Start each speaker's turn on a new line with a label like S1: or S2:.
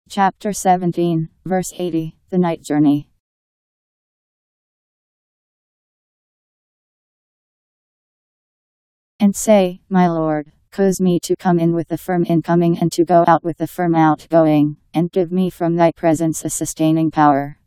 S1: Chapter 17, verse 80, the night journey. And say, My Lord, cause me to come in with the firm incoming and to go out with the firm outgoing, and give me from thy presence a sustaining power.